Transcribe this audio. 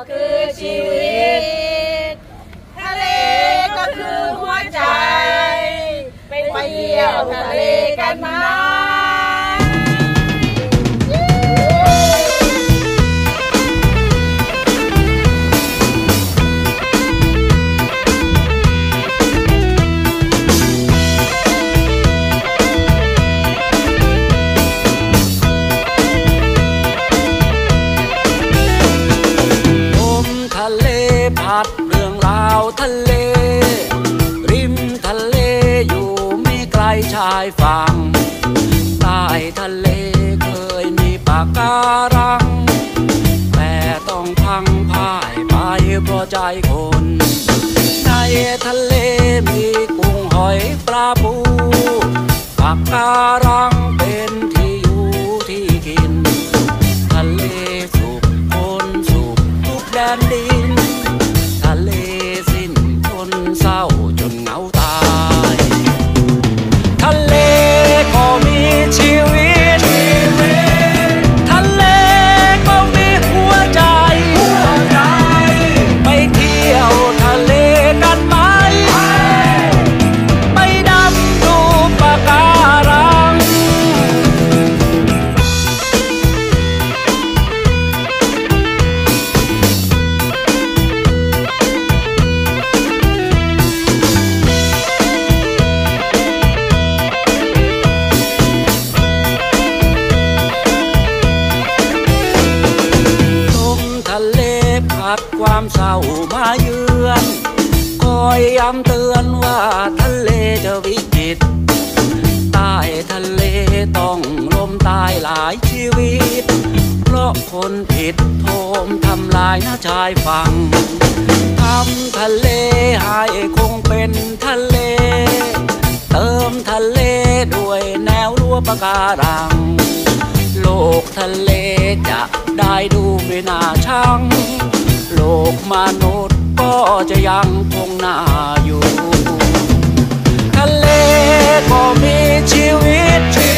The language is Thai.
คือชีวิตทะเลก็คือหัวใจไปเที่ยวทะเลกันไหมพัดเรื่องราวทะเลริมทะเลอยู่ไม่ไกลชายฝั่งใต้ทะเลเคยมีปะการังแต่ต้องพังพ่ายไปเพราะใจคนในทะเลมีกุ้งหอยปลาปูปะการังเป็นที่อยู่ที่กินทะเลสุขคนสุขทุกแดนดินทะเลสิ้นคนเศร้าจนเหงาตายทะเลก็มีชีวิตทะเลก็มีหัวใจไปเที่ยวทะเลกันไหมไปดำดูปะการังความเศร้ามาเยือนคอยย้ำเตือนว่าทะเลจะวิจิตรใต้ทะเลต้องล้มตายหลายชีวิตเพราะคนผิดโทมทำลายหน้าชายฝั่งทำทะเลให้คงเป็นทะเลเติมทะเลด้วยแนวรั้วปะการังโลกทะเลจะได้ดูไม่น่าชังโลกมนุษย์ก็จะยังคงน่าอยู่ทะเลก็มีชีวิต